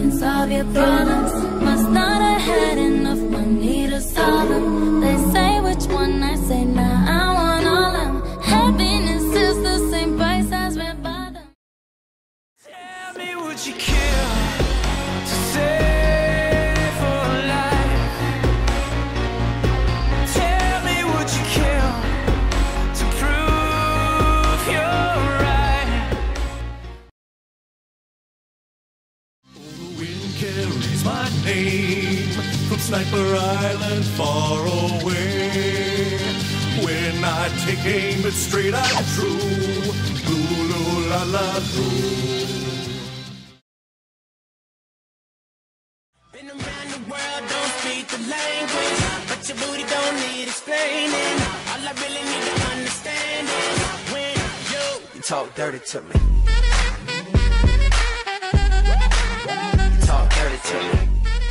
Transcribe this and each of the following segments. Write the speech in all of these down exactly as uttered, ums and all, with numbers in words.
can solve your problems. Must not have had enough money to solve them. They say which one, I say nah, I want all of them. Happiness is the same price as we buy them. Tell me, would you kill to save for life? Tell me, would you kill to prove you're right? Oh, the wind carries my name from Sniper Island far away. When I take aim, it's straight out true. Lulu la la true. Been around the world, don't speak the language, but your booty don't need explaining. All I really need to understand is when you, you talk dirty to me. You talk dirty to me.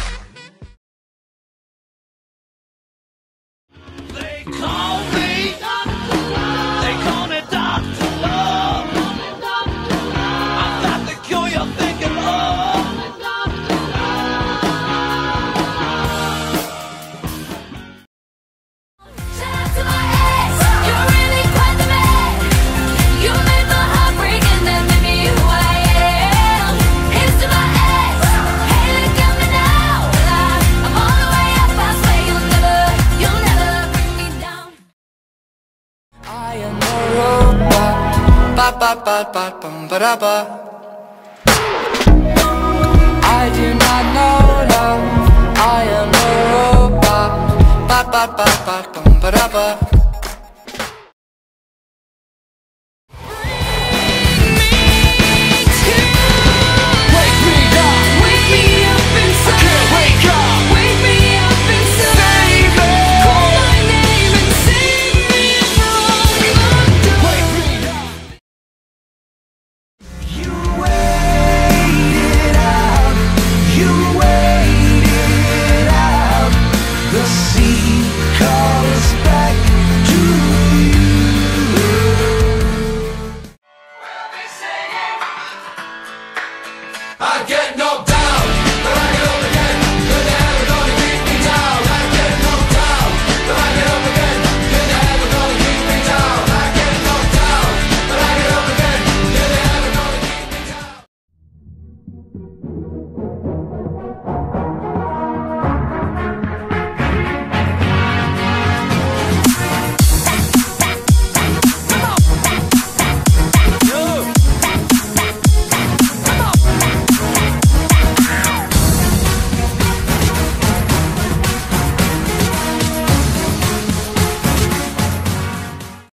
They call me, they call me Doctor Love. I've got the cure you're thinking of. Shout out to my ex, you're really quite the man. You made my heart break and then made me who I am. Here's to my ex, hey look at me now. I'm all the way up, I swear you'll never, you'll never bring me down. I am a robot. Ba ba ba ba bum ba da ba. I do not know love. I am a robot. Ba ba ba ba bum ba da ba.